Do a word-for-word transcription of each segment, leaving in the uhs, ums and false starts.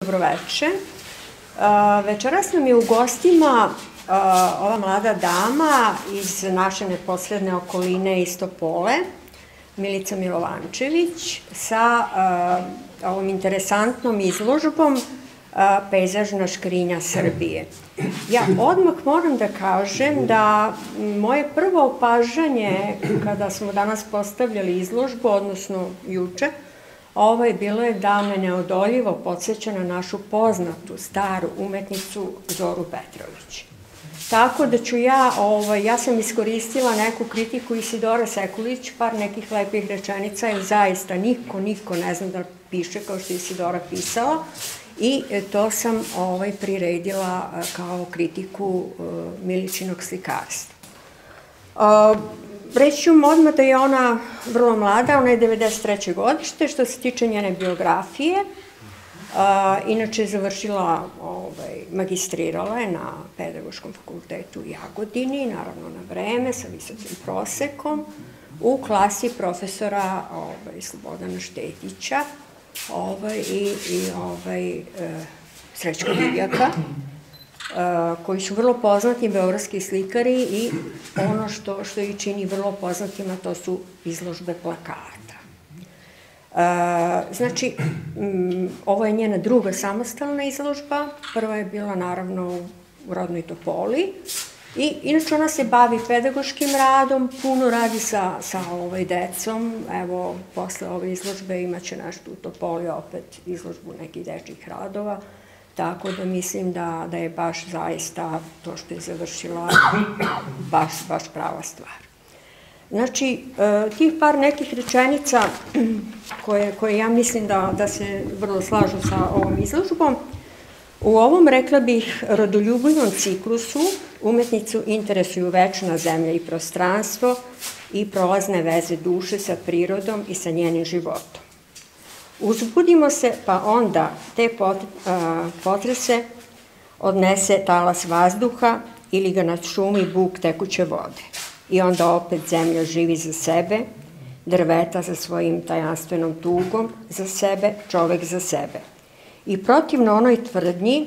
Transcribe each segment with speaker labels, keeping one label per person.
Speaker 1: dobroveče. Večeras nam je u gostima ova mlada dama iz naše neposredne okoline iz Topole, Milica Milovančević, sa ovom interesantnom izložbom Pejzažna škrinja Srbije. Ja odmah moram da kažem da moje prvo opažanje kada smo danas postavljali izložbu, odnosno juče, ovo je bilo je da me neodoljivo podsjeća na našu poznatu staru umetnicu Zoru Petrović. Tako da ću ja, ja sam iskoristila neku kritiku Isidora Sekulić, par nekih lepih rečenica, jer zaista niko, niko ne zna da piše kao što je Isidora pisala, i to sam priredila kao kritiku Miličinog slikarstva. Reći ću odmah da je ona vrlo mlada, ona je devedeset treće godište, što se tiče njene biografije. Inače je završila, magistrirala je na Pedagoškom fakultetu u Jagodini, naravno na vreme, sa visokim prosekom, u klasi profesora Slobodana Štetića i Srećka Divjaka, koji su vrlo poznati beogradski slikari, i ono što ih čini vrlo poznatima, to su izložbe plakata. Znači, ovo je njena druga samostalna izložba, prva je bila naravno u rodnoj Topoli, i inače ona se bavi pedagoškim radom, puno radi sa decom. Evo, posle ove izložbe imaće nešto u Topoli, opet izložbu nekih dečjih radova, tako da mislim da je baš zaista to što je završila baš, baš prava stvar. Znači, tih par nekih rečenica koje ja mislim da se vrlo slažu sa ovom izložbom, u ovom, rekla bih, rodoljubivom ciklusu umetnicu interesuju večna zemlja i prostranstvo i prolazne veze duše sa prirodom i sa njenim životom. Uzbudimo se, pa onda te potrese odnese talas vazduha ili ga nadšumi buk tekuće vode. I onda opet zemlja živi za sebe, drveta za svojim tajanstvenom tugom, za sebe, čovek za sebe. I protivno onoj tvrdnji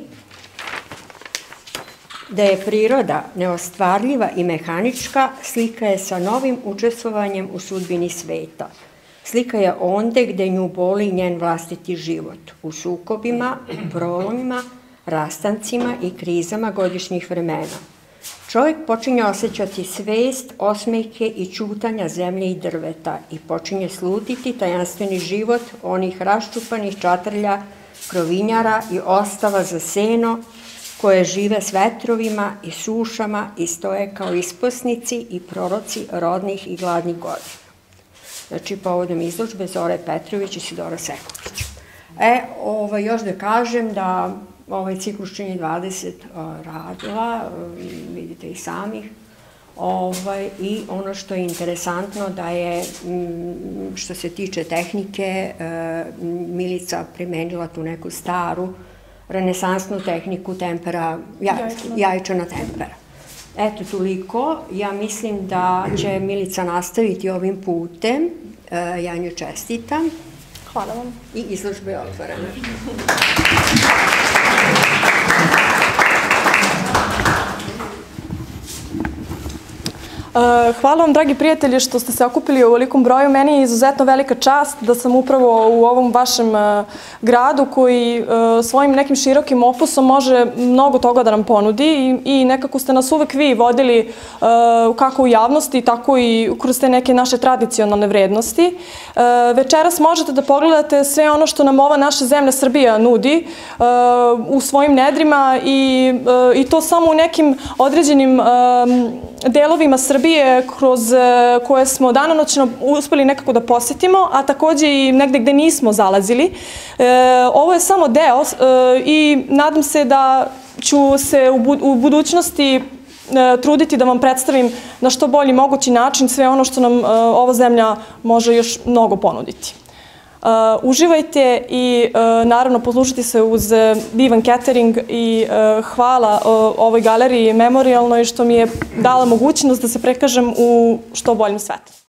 Speaker 1: da je priroda neostvarljiva i mehanička, slika je sa novim učestvovanjem u sudbini sveta. Slika je onde gde nju boli njen vlastiti život, u sukobima, prolomima, rastancima i krizama godišnjih vremena. Čovjek počinje osjećati svest, osmejke i ćutanja zemlje i drveta i počinje slutiti tajanstveni život onih raščupanih čatrlja, krovinjara i ostava za seno, koje žive s vetrovima i sušama i stoje kao isposnici i proroci rodnih i gladnih godina. Znači, povodom izložbe Zore Petrović i Isidora Sekulića. E, još da kažem da ovaj ciklus čini dvadeset radova, vidite i samih, i ono što je interesantno da je, što se tiče tehnike, Milica primenila tu neku staru renesansnu tehniku tempera, jajčana tempera. Eto, toliko. Ja mislim da će Milica nastaviti ovim putem. Ja nju čestitam.
Speaker 2: Hvala vam.
Speaker 1: I izložba je otvorena.
Speaker 2: Hvala vam, dragi prijatelji, što ste se okupili u ovolikom broju. Meni je izuzetno velika čast da sam upravo u ovom vašem gradu koji svojim nekim širokim opusom može mnogo toga da nam ponudi i nekako ste nas uvek vi vodili kako u javnosti, tako i kroz te neke naše tradicionalne vrednosti. Večeras možete da pogledate sve ono što nam ova naša zemlja Srbija nudi u svojim nedrima i to samo u nekim određenim delovima Srbije kroz koje smo danonoćno uspeli nekako da posetimo, a takođe i negde gde nismo zalazili. Ovo je samo deo i nadam se da ću se u budućnosti truditi da vam predstavim na što bolji mogući način sve ono što nam ova zemlja može još mnogo ponuditi. Uživajte i naravno poslušajte se uz divan catering i hvala ovoj galeriji memorialnoj što mi je dala mogućnost da se prekažem u što boljem svetu.